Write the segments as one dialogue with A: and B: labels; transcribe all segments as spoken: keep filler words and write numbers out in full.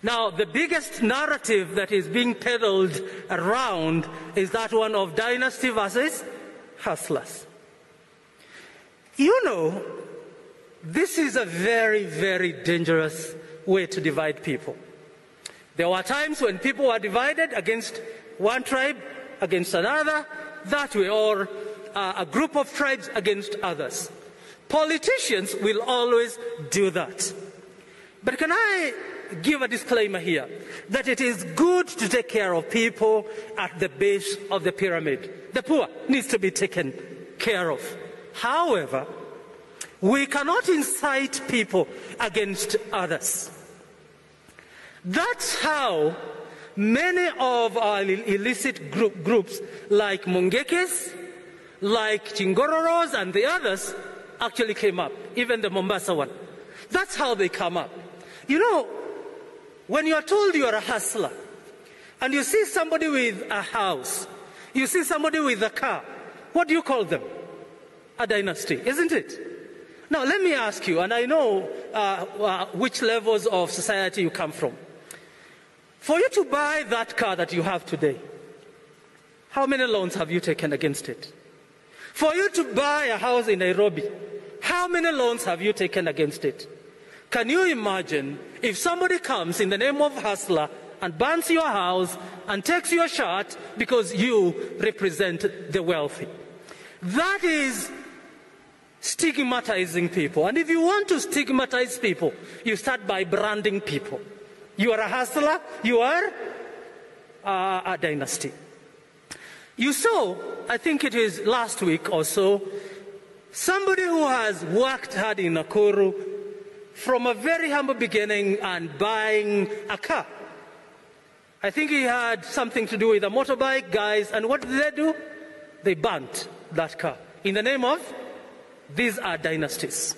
A: Now, the biggest narrative that is being peddled around is that one of dynasty versus hustlers. You know, this is a very, very dangerous way to divide people. There were times when people were divided against one tribe, against another, that way, or uh, a group of tribes against others. Politicians will always do that. But can I give a disclaimer here, that it is good to take care of people at the base of the pyramid. The poor needs to be taken care of. However, we cannot incite people against others. That's how many of our illicit group, groups like Mungekes, like Chingororos and the others actually came up, even the Mombasa one. That's how they come up. You know, when you are told you are a hustler, and you see somebody with a house, you see somebody with a car, what do you call them? A dynasty, isn't it? Now, let me ask you, and I know uh, uh, which levels of society you come from. For you to buy that car that you have today, how many loans have you taken against it? For you to buy a house in Nairobi, how many loans have you taken against it? Can you imagine if somebody comes in the name of hustler and burns your house and takes your shirt because you represent the wealthy? That is stigmatizing people. And if you want to stigmatize people, you start by branding people. You are a hustler, you are uh, a dynasty. You saw, I think it is last week or so, somebody who has worked hard in Nakuru from a very humble beginning and buying a car. I think he had something to do with a motorbike, guys, and what did they do? They burnt that car in the name of, these are dynasties.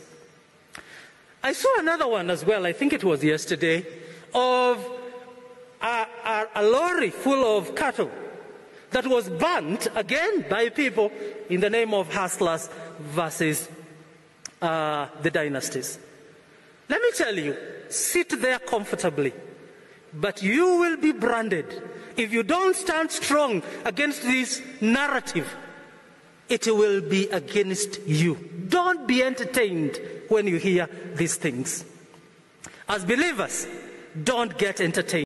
A: I saw another one as well, I think it was yesterday, of a, a, a lorry full of cattle that was burnt again by people in the name of hustlers versus uh, the dynasties. Let me tell you, sit there comfortably, but you will be branded. If you don't stand strong against this narrative, it will be against you. Don't be entertained when you hear these things. As believers, don't get entertained.